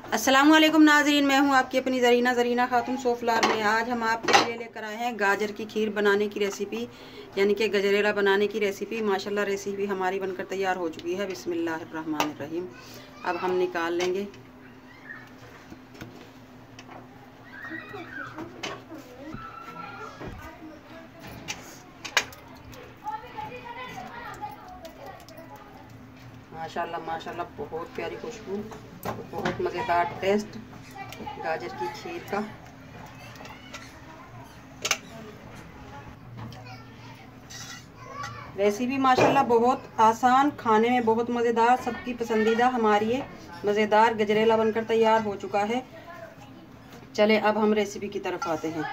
अस्सलामुअलैकुम नाज़रीन, मैं हूं आपकी अपनी ज़रीना खातून सोफलार में। आज हम आपके लिए लेकर आए हैं गाजर की खीर बनाने की रेसिपी, यानी कि गजरेला बनाने की रेसिपी। माशाल्लाह रेसिपी हमारी बनकर तैयार हो चुकी है। बिस्मिल्लाहिर्रहमानिर्रहीम। अब हम निकाल लेंगे। माशाल्लाह माशाल्लाह बहुत प्यारी खुशबू, बहुत मज़ेदार टेस्ट गाजर की खीर का। रेसिपी माशाल्लाह बहुत आसान, खाने में बहुत मज़ेदार, सबकी पसंदीदा हमारी ये मज़ेदार गजरेला बनकर तैयार हो चुका है। चले अब हम रेसिपी की तरफ आते हैं।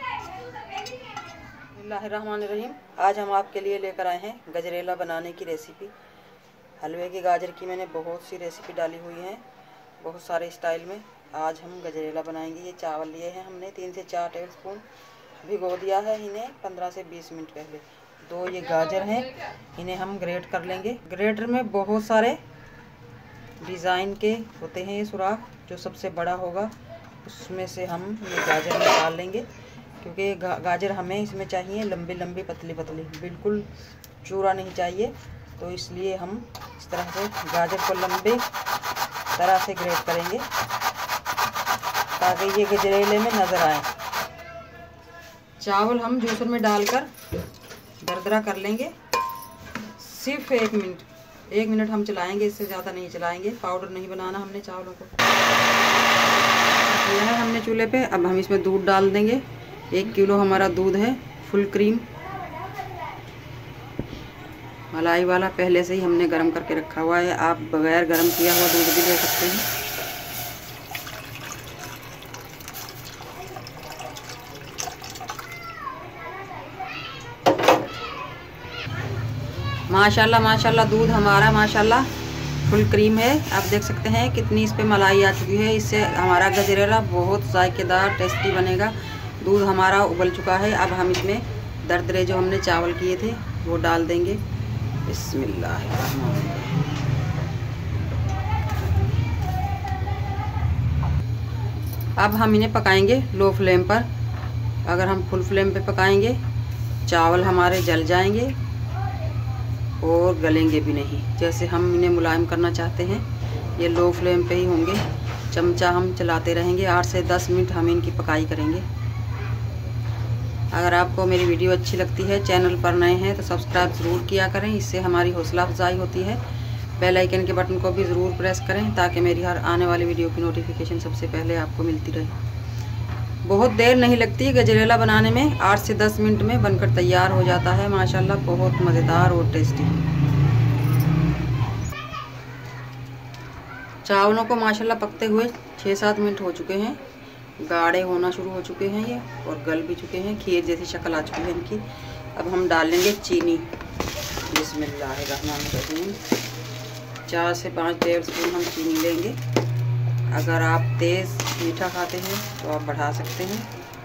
बिस्मिल्लाहिर्रहमानिर्रहीम। आज हम आपके लिए लेकर आए हैं गजरेला बनाने की रेसिपी। हलवे की गाजर की मैंने बहुत सी रेसिपी डाली हुई हैं, बहुत सारे स्टाइल में। आज हम गजरेला बनाएंगे। ये चावल लिए हैं हमने 3 से 4 टेबल स्पून, भिगो दिया है इन्हें 15 से 20 मिनट पहले। 2 ये गाजर हैं, इन्हें हम ग्रेट कर लेंगे। ग्रेटर में बहुत सारे डिज़ाइन के होते हैं ये सुराख, जो सबसे बड़ा होगा उसमें से हम ये गाजर निकाल लेंगे, क्योंकि गाजर हमें इसमें चाहिए लंबी लंबी पतली पतली, बिल्कुल चूरा नहीं चाहिए। तो इसलिए हम इस तरह से गाजर को लंबे तरह से ग्रेट करेंगे ताकि ये गजरेले में नज़र आए। चावल हम जूसर में डालकर दरदरा कर लेंगे। सिर्फ 1 मिनट हम चलाएंगे, इससे ज़्यादा नहीं चलाएंगे। पाउडर नहीं बनाना हमने चावलों को। यह है हमने चूल्हे पे। अब हम इसमें दूध डाल देंगे। 1 किलो हमारा दूध है, फुल क्रीम मलाई वाला, पहले से ही हमने गर्म करके रखा हुआ है। आप बगैर गर्म किया हुआ दूध भी ले सकते हैं। माशाल्लाह माशाल्लाह दूध हमारा माशाल्लाह फुल क्रीम है। आप देख सकते हैं कितनी इस पे मलाई आ चुकी है। इससे हमारा गजरेला बहुत जायकेदार टेस्टी बनेगा। दूध हमारा उबल चुका है। अब हम इसमें दरदरे जो हमने चावल किए थे वो डाल देंगे। बिस्मिल्लाहिर्रहमानिर्रहीम। अब हम इन्हें पकाएंगे लो फ्लेम पर। अगर हम फुल फ्लेम पे पकाएंगे चावल हमारे जल जाएंगे और गलेंगे भी नहीं। जैसे हम इन्हें मुलायम करना चाहते हैं, ये लो फ्लेम पे ही होंगे। चमचा हम चलाते रहेंगे। 8 से 10 मिनट हम इनकी पकाई करेंगे। अगर आपको मेरी वीडियो अच्छी लगती है, चैनल पर नए हैं तो सब्सक्राइब ज़रूर किया करें, इससे हमारी हौसला अफजाई होती है। बेल आइकन के बटन को भी ज़रूर प्रेस करें ताकि मेरी हर आने वाली वीडियो की नोटिफिकेशन सबसे पहले आपको मिलती रहे। बहुत देर नहीं लगती गजरेला बनाने में, 8 से 10 मिनट में बनकर तैयार हो जाता है। माशाल्लाह बहुत मज़ेदार और टेस्टी। चावलों को माशाल्लाह पकते हुए 6-7 मिनट हो चुके हैं। गाढ़े होना शुरू हो चुके हैं ये और गल भी चुके हैं। खीर जैसी शक्ल आ चुकी है इनकी। अब हम डाल लेंगे चीनी। बिस्मिल्लाहिर्रहमानिर्रहीम। 4 से 5 टेबल स्पून हम चीनी लेंगे। अगर आप तेज़ मीठा खाते हैं तो आप बढ़ा सकते हैं।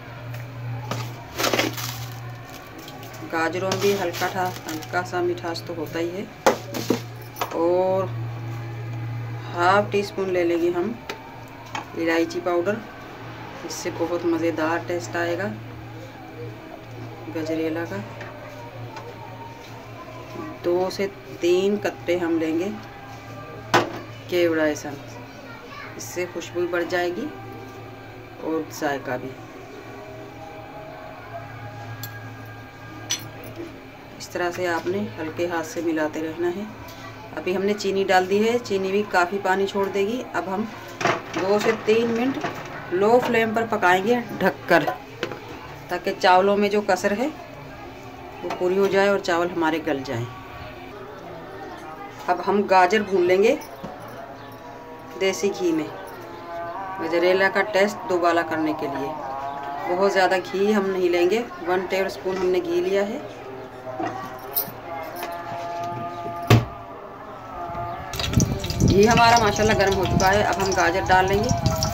गाजरों भी हल्का सा मिठास तो होता ही है। और ½ टीस्पून ले लेंगे हम इलायची पाउडर, इससे बहुत मज़ेदार टेस्ट आएगा गजरेला का। 2 से 3 कतरे हम लेंगे केवड़ा एसेंस, इससे खुशबू बढ़ जाएगी और जायका भी। इस तरह से आपने हल्के हाथ से मिलाते रहना है। अभी हमने चीनी डाल दी है, चीनी भी काफ़ी पानी छोड़ देगी। अब हम 2 से 3 मिनट लो फ्लेम पर पकाएंगे ढककर, ताकि चावलों में जो कसर है वो पूरी हो जाए और चावल हमारे गल जाएं। अब हम गाजर भून लेंगे देसी घी में, गजरेला का टेस्ट दोबारा करने के लिए। बहुत ज़्यादा घी हम नहीं लेंगे, 1 टेबल स्पून हमने घी लिया है। घी हमारा माशाल्लाह गर्म हो चुका है। अब हम गाजर डाल लेंगे।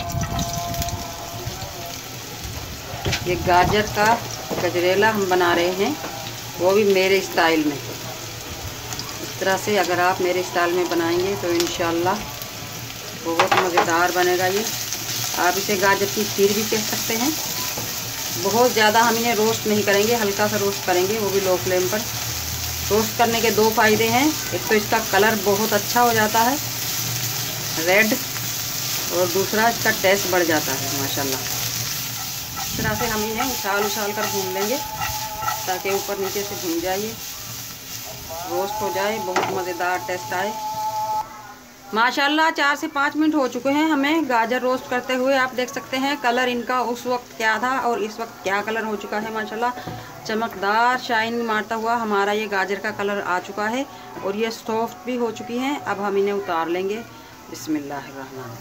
ये गाजर का गजरेला हम बना रहे हैं, वो भी मेरे स्टाइल में। इस तरह से अगर आप मेरे स्टाइल में बनाएंगे तो इंशाल्लाह बहुत मज़ेदार बनेगा ये। आप इसे गाजर की खीर भी कह सकते हैं। बहुत ज़्यादा हम इन्हें रोस्ट नहीं करेंगे, हल्का सा रोस्ट करेंगे, वो भी लो फ्लेम पर। रोस्ट करने के 2 फ़ायदे हैं। एक तो इसका कलर बहुत अच्छा हो जाता है, रेड, और दूसरा इसका टेस्ट बढ़ जाता है माशाल्लाह। इस तरह से हम इन्हें उछाल कर भून लेंगे ताकि ऊपर नीचे से भून जाए, रोस्ट हो जाए, बहुत मज़ेदार टेस्ट आए माशाल्लाह। 4 से 5 मिनट हो चुके हैं हमें गाजर रोस्ट करते हुए। आप देख सकते हैं कलर इनका उस वक्त क्या था और इस वक्त क्या कलर हो चुका है माशाल्लाह। चमकदार शाइन मारता हुआ हमारा ये गाजर का कलर आ चुका है और ये सॉफ्ट भी हो चुकी हैं। अब हम इन्हें उतार लेंगे। बिस्मिल्लाहिर्रहमान।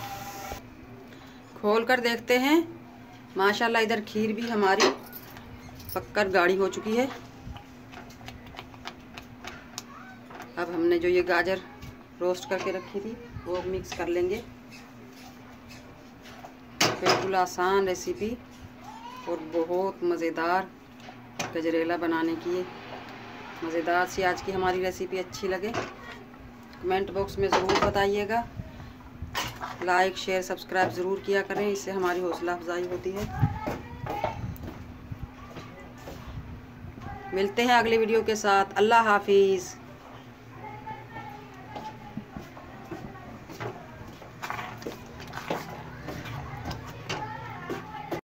खोल कर देखते हैं माशाल्लाह। इधर खीर भी हमारी पककर गाढ़ी हो चुकी है। अब हमने जो ये गाजर रोस्ट करके रखी थी वो मिक्स कर लेंगे। बिल्कुल आसान रेसिपी और बहुत मज़ेदार गजरेला बनाने की। मज़ेदार सी आज की हमारी रेसिपी अच्छी लगे कमेंट बॉक्स में ज़रूर बताइएगा। लाइक शेयर सब्सक्राइब ज़रूर किया करें, इससे हमारी हौसला अफजाई होती है। मिलते हैं अगली वीडियो के साथ। अल्लाह हाफिज़।